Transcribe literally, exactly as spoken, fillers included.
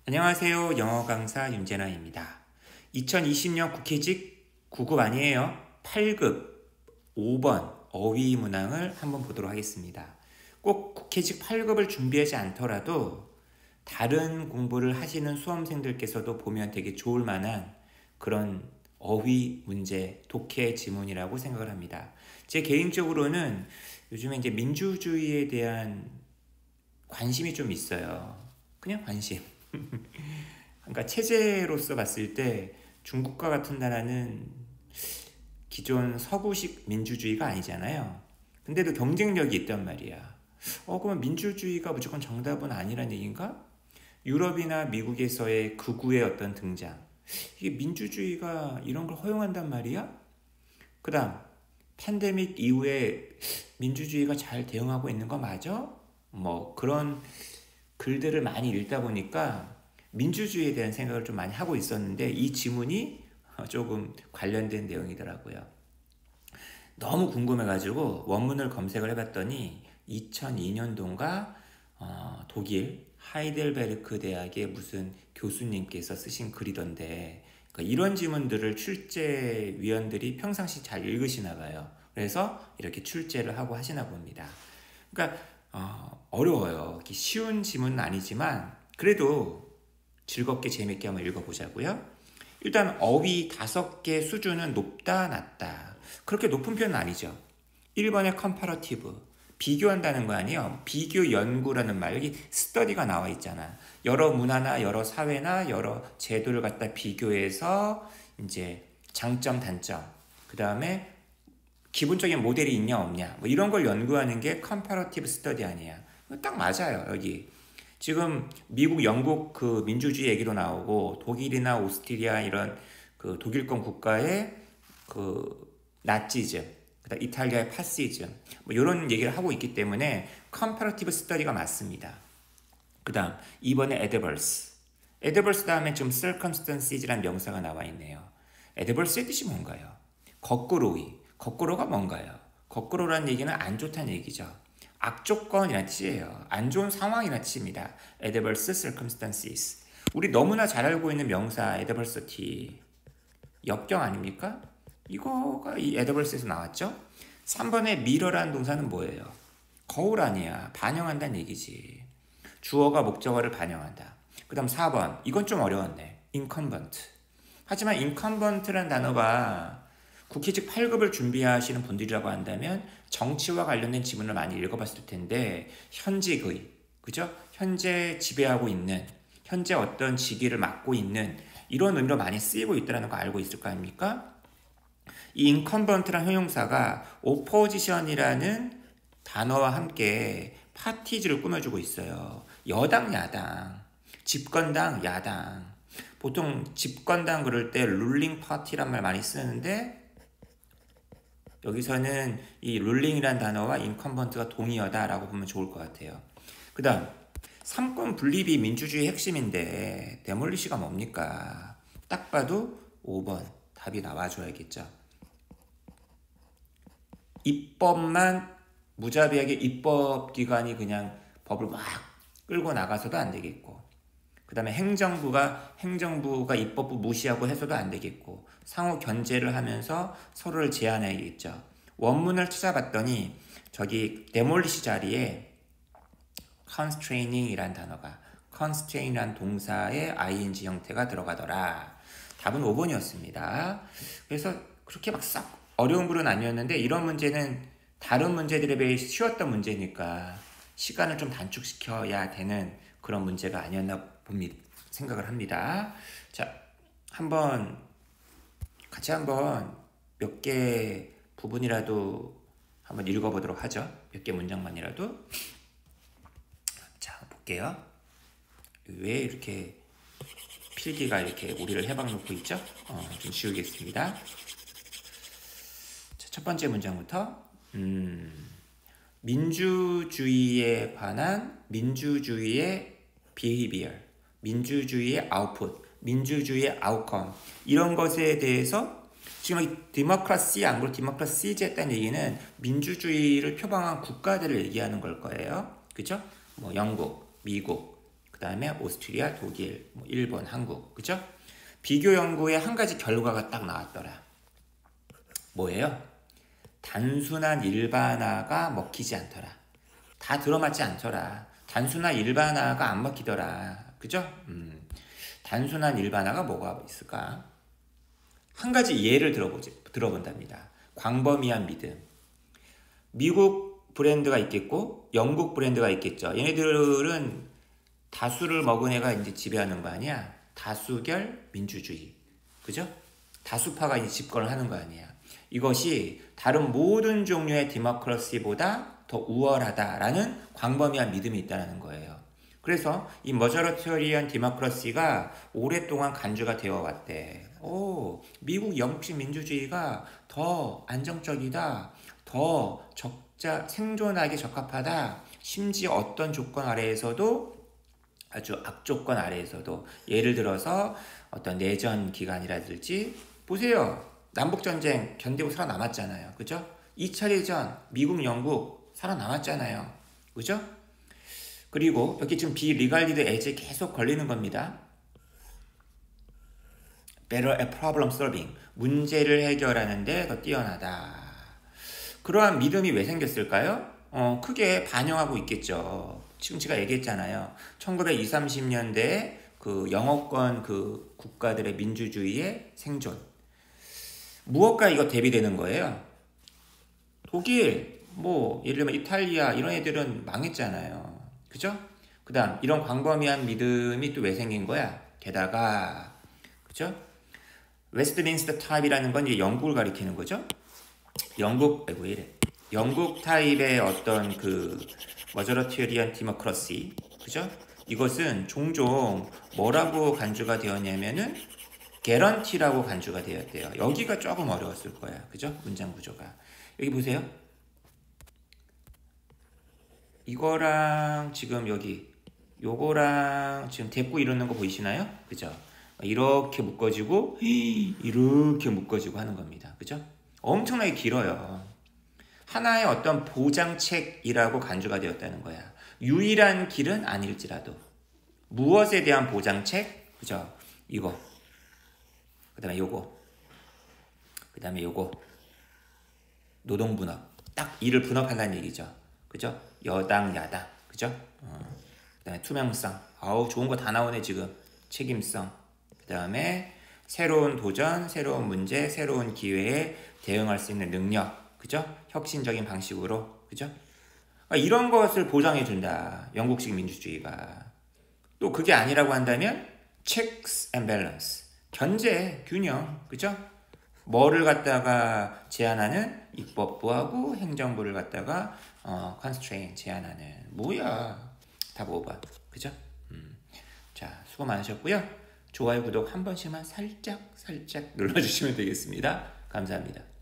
안녕하세요. 영어 강사 윤재나입니다. 이천이십 년 국회직 구 급 아니에요. 팔 급 오 번 어휘 문항을 한번 보도록 하겠습니다. 꼭 국회직 팔 급을 준비하지 않더라도 다른 공부를 하시는 수험생들께서도 보면 되게 좋을 만한 그런 어휘 문제, 독해 지문이라고 생각을 합니다. 제 개인적으로는 요즘에 이제 민주주의에 대한 관심이 좀 있어요. 그냥 관심. 그러니까 체제로서 봤을 때 중국과 같은 나라는 기존 서구식 민주주의가 아니잖아요. 근데도 경쟁력이 있단 말이야. 어, 그러면 민주주의가 무조건 정답은 아니란 얘기인가? 유럽이나 미국에서의 극우의 어떤 등장. 이게 민주주의가 이런 걸 허용한단 말이야? 그 다음, 팬데믹 이후에 민주주의가 잘 대응하고 있는 거 맞아? 뭐 그런 글들을 많이 읽다 보니까 민주주의에 대한 생각을 좀 많이 하고 있었는데 이 지문이 조금 관련된 내용이더라고요. 너무 궁금해가지고 원문을 검색을 해봤더니 이천이 년도인가 어, 독일 하이델베르크 대학의 무슨 교수님께서 쓰신 글이던데, 그러니까 이런 지문들을 출제위원들이 평상시 잘 읽으시나 봐요. 그래서 이렇게 출제를 하고 하시나 봅니다. 그러니까 어, 어려워요. 쉬운 지문은 아니지만 그래도 즐겁게 재밌게 한번 읽어보자고요. 일단 어휘 다섯 개 수준은 높다 낮다. 그렇게 높은 편은 아니죠. 일 번에 컴파러티브, 비교한다는 거 아니에요. 비교 연구라는 말, 여기 스터디가 나와 있잖아. 여러 문화나 여러 사회나 여러 제도를 갖다 비교해서 이제 장점 단점, 그 다음에 기본적인 모델이 있냐 없냐, 뭐 이런 걸 연구하는 게 컴파러티브 스터디 아니야. 딱 맞아요. 여기 지금 미국, 영국 그 민주주의 얘기도 나오고 독일이나 오스트리아 이런 그 독일권 국가의 그 나치즘, 그다음 이탈리아의 파시즘, 뭐 이런 얘기를 하고 있기 때문에 컴파러티브 스터디가 맞습니다. 그다음 이 번에 에드벌스. 에드벌스 다음에 좀 circumstances라는 명사가 나와 있네요. 에드벌스의 뜻이 뭔가요? 거꾸로이. 거꾸로가 뭔가요? 거꾸로라는 얘기는 안 좋다는 얘기죠. 악조건이라는 뜻이에요. 안 좋은 상황이라는 뜻입니다. adverse circumstances. 우리 너무나 잘 알고 있는 명사 adversity. 역경 아닙니까? 이거가 이 adverse에서 나왔죠? 삼 번에 mirror라는 동사는 뭐예요? 거울 아니야. 반영한다는 얘기지. 주어가 목적어를 반영한다. 그 다음 사 번. 이건 좀 어려웠네. incumbent. 하지만 incumbent라는 단어가 국회직 팔 급을 준비하시는 분들이라고 한다면 정치와 관련된 지문을 많이 읽어봤을 텐데 현직의, 그죠? 현재 지배하고 있는, 현재 어떤 직위를 맡고 있는 이런 의미로 많이 쓰이고 있다는 거 알고 있을 거 아닙니까? 이 incumbent라는 형용사가 opposition이라는 단어와 함께 파티즈를 꾸며주고 있어요. 여당, 야당, 집권당, 야당. 보통 집권당 그럴 때 룰링 파티란 말 많이 쓰는데 여기서는 이 룰링이란 단어와 인컴번트가 동의어다라고 보면 좋을 것 같아요. 그 다음 삼권 분립이 민주주의의 핵심인데 데몰리시가 뭡니까? 딱 봐도 오 번 답이 나와줘야겠죠. 입법만 무자비하게 입법기관이 그냥 법을 막 끌고 나가서도 안 되겠고, 그 다음에 행정부가 행정부가 입법부 무시하고 해서도 안 되겠고, 상호 견제를 하면서 서로를 제한해야겠죠. 원문을 찾아봤더니 저기 데몰리시 자리에 constraining이란 단어가, constrain이란 동사의 아이엔지 형태가 들어가더라. 답은 오 번이었습니다. 그래서 그렇게 막 썩 어려운 글은 아니었는데 이런 문제는 다른 문제들에 비해 쉬웠던 문제니까 시간을 좀 단축시켜야 되는 그런 문제가 아니었나 봅니다. 생각을 합니다. 자, 한번 같이 한번 몇 개 부분이라도 한번 읽어보도록 하죠. 몇 개 문장만이라도. 자, 볼게요. 왜 이렇게 필기가 이렇게 우리를 해박놓고 있죠? 어, 좀 지우겠습니다. 자, 첫 번째 문장부터 음, 민주주의에 관한 민주주의의 behavior, 민주주의의 output, 민주주의의 outcome, 이런 것에 대해서 지금 이 디모크라시, 안 그렇고 디모크라시즈 했다는 얘기는 민주주의를 표방한 국가들을 얘기하는 걸 거예요. 그죠? 뭐 영국, 미국, 그 다음에 오스트리아, 독일, 뭐 일본, 한국, 그죠? 비교 연구에 한 가지 결과가 딱 나왔더라. 뭐예요? 단순한 일반화가 먹히지 않더라. 다 들어맞지 않더라. 단순한 일반화가 안 먹히더라. 그죠? 음, 단순한 일반화가 뭐가 있을까? 한 가지 예를 들어보지, 들어본답니다. 광범위한 믿음. 미국 브랜드가 있겠고 영국 브랜드가 있겠죠. 얘네들은 다수를 먹은 애가 이제 지배하는 거 아니야? 다수결 민주주의. 그죠? 다수파가 이제 집권을 하는 거 아니야. 이것이 다른 모든 종류의 디모크라시보다 더 우월하다라는 광범위한 믿음이 있다는 거예요. 그래서 이 머저리터리언 디모크라시가 오랫동안 간주가 되어 왔대. 오, 미국 영국식 민주주의가 더 안정적이다. 더 적자, 생존하기 적합하다. 심지어 어떤 조건 아래에서도 아주 악조건 아래에서도 예를 들어서 어떤 내전 기간이라든지 보세요. 남북전쟁 견디고 살아남았잖아요. 그죠? 이 차 대전 미국, 영국 살아남았잖아요. 그죠? 그리고 여기 지금 비리갈리드 에이지 계속 걸리는 겁니다. Better at problem solving. 문제를 해결하는 데 더 뛰어나다. 그러한 믿음이 왜 생겼을까요? 어, 크게 반영하고 있겠죠. 지금 제가 얘기했잖아요. 천구백이십, 삼십 년대 그 영어권 그 국가들의 민주주의의 생존. 무엇과 이거 대비되는 거예요? 독일, 뭐 예를 들면 이탈리아 이런 애들은 망했잖아요. 그죠? 그 다음 이런 광범위한 믿음이 또 왜 생긴 거야? 게다가 그죠? 웨스트민스터 타입이라는 건 이제 영국을 가리키는 거죠. 영국, 왜 이래? 영국 타입의 어떤 그 머저리터리언 디모크라시, 그죠? 이것은 종종 뭐라고 간주가 되었냐면은 개런티라고 간주가 되었대요. 여기가 조금 어려웠을 거야, 그죠? 문장 구조가. 여기 보세요. 이거랑 지금 여기 요거랑 지금 대꾸 이루는 거 보이시나요? 그죠? 이렇게 묶어지고 이렇게 묶어지고 하는 겁니다. 그죠? 엄청나게 길어요. 하나의 어떤 보장책이라고 간주가 되었다는 거야. 유일한 길은 아닐지라도 무엇에 대한 보장책? 그죠? 이거 그 다음에 요거 그 다음에 요거 노동분업 딱 일을 분업한다는 얘기죠. 그죠? 여당 야당 그죠? 어. 그 다음에 투명성 아우 좋은 거 다 나오네 지금. 책임성 그 다음에 새로운 도전 새로운 문제 새로운 기회에 대응할 수 있는 능력 그죠? 혁신적인 방식으로 그죠? 그러니까 이런 것을 보장해 준다. 영국식 민주주의가. 또 그게 아니라고 한다면 checks and balance 견제 균형 그죠? 뭐를 갖다가 제한하는 입법부하고 행정부를 갖다가 어, constraint 제한하는 뭐야 답 오 번 그죠? 음. 자 수고 많으셨고요. 좋아요 구독 한 번씩만 살짝 살짝 눌러주시면 되겠습니다. 감사합니다.